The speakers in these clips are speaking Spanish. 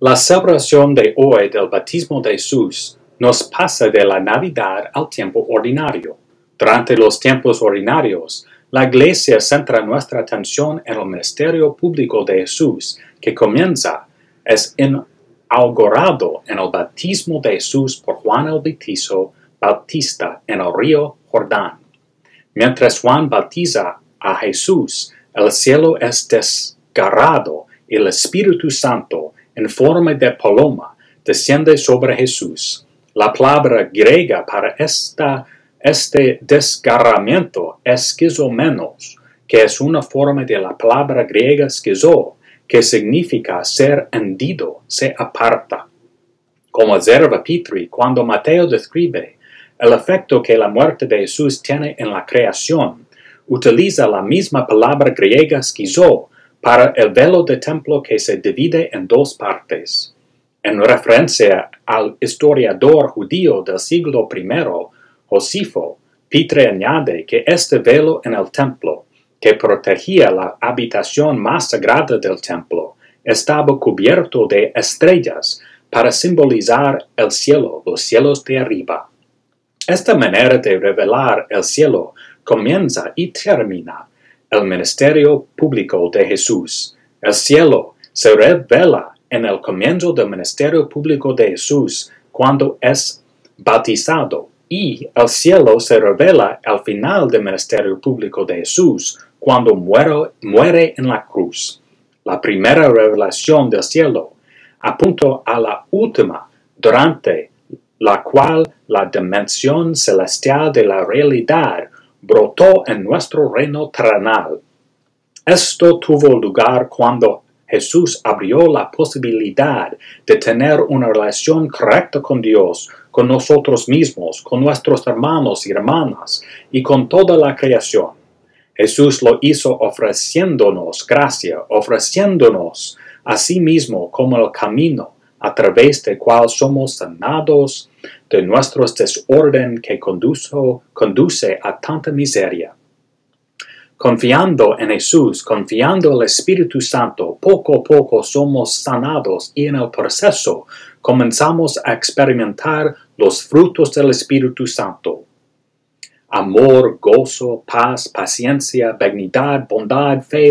La celebración de hoy del bautismo de Jesús nos pasa de la Navidad al tiempo ordinario. Durante los tiempos ordinarios, la Iglesia centra nuestra atención en el ministerio público de Jesús, que es inaugurado en el bautismo de Jesús por Juan el Bautista en el río Jordán. Mientras Juan bautiza a Jesús, el cielo es desgarrado y el Espíritu Santo, en forma de paloma, desciende sobre Jesús. La palabra griega para este desgarramiento es schizomenos, que es una forma de la palabra griega schizo, que significa ser hendido, se aparta. Como observa Petri cuando Mateo describe el efecto que la muerte de Jesús tiene en la creación, utiliza la misma palabra griega schizo para el velo del templo que se divide en dos partes. En referencia al historiador judío del siglo I, Josifo, Petri añade que este velo en el templo, que protegía la habitación más sagrada del templo, estaba cubierto de estrellas para simbolizar el cielo, los cielos de arriba. Esta manera de revelar el cielo comienza y termina el ministerio público de Jesús. El cielo se revela en el comienzo del ministerio público de Jesús cuando es bautizado, y el cielo se revela al final del ministerio público de Jesús cuando muere en la cruz. La primera revelación del cielo apunta a la última, durante la cual la dimensión celestial de la realidad brotó en nuestro reino terrenal. Esto tuvo lugar cuando Jesús abrió la posibilidad de tener una relación correcta con Dios, con nosotros mismos, con nuestros hermanos y hermanas, y con toda la creación. Jesús lo hizo ofreciéndonos gracia, ofreciéndonos a sí mismo como el camino a través del cual somos sanados de nuestro desorden que conduce a tanta miseria. Confiando en Jesús, confiando en el Espíritu Santo, poco a poco somos sanados y en el proceso comenzamos a experimentar los frutos del Espíritu Santo. Amor, gozo, paz, paciencia, benignidad, bondad, fe,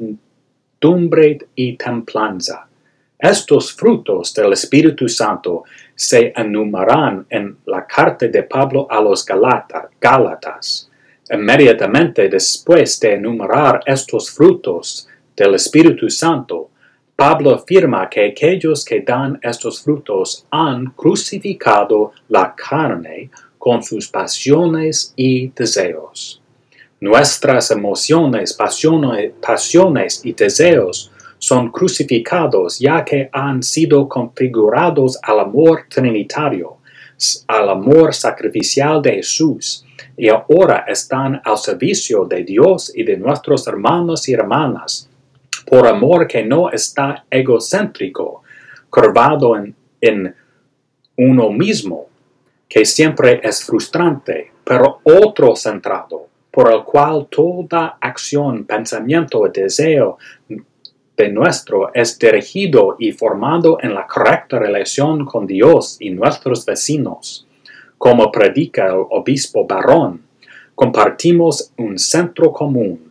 mansedumbre y templanza. Estos frutos del Espíritu Santo se enumeran en la carta de Pablo a los Gálatas. Inmediatamente después de enumerar estos frutos del Espíritu Santo, Pablo afirma que aquellos que dan estos frutos han crucificado la carne con sus pasiones y deseos. Nuestras emociones, pasiones y deseos son crucificados ya que han sido configurados al amor trinitario, al amor sacrificial de Jesús, y ahora están al servicio de Dios y de nuestros hermanos y hermanas, por amor que no está egocéntrico, curvado en uno mismo, que siempre es frustrante, pero otro centrado, por el cual toda acción, pensamiento y deseo de nuestro es dirigido y formado en la correcta relación con Dios y nuestros vecinos. Como predica el obispo Barón, compartimos un centro común,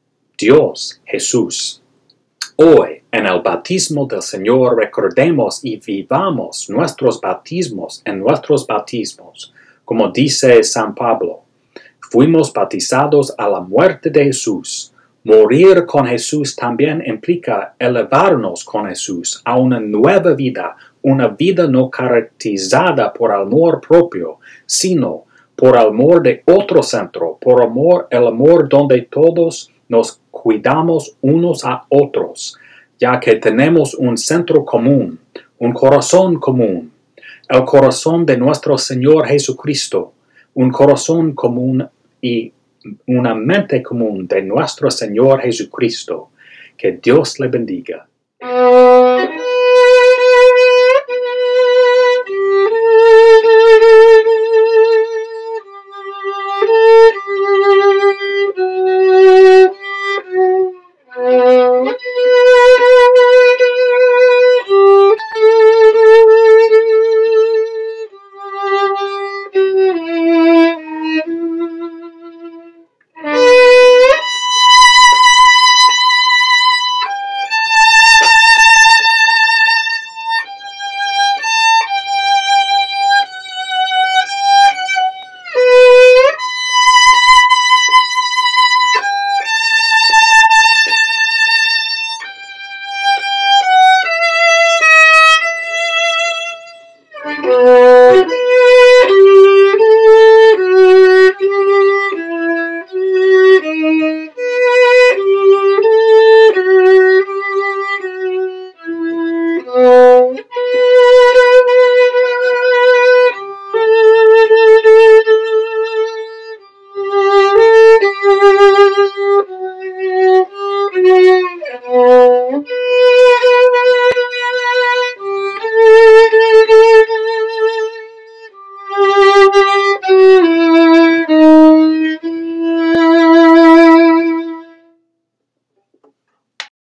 Dios Jesús. Hoy, en el bautismo del Señor, recordemos y vivamos nuestros bautismos en nuestros bautismos. Como dice San Pablo, fuimos bautizados a la muerte de Jesús. Morir con Jesús también implica elevarnos con Jesús a una nueva vida, una vida no caracterizada por amor propio, sino por amor de otro centro, por el amor donde todos nos cuidamos unos a otros, ya que tenemos un centro común, un corazón común, el corazón de nuestro Señor Jesucristo, un corazón común y una mente común de nuestro Señor Jesucristo. Que Dios le bendiga.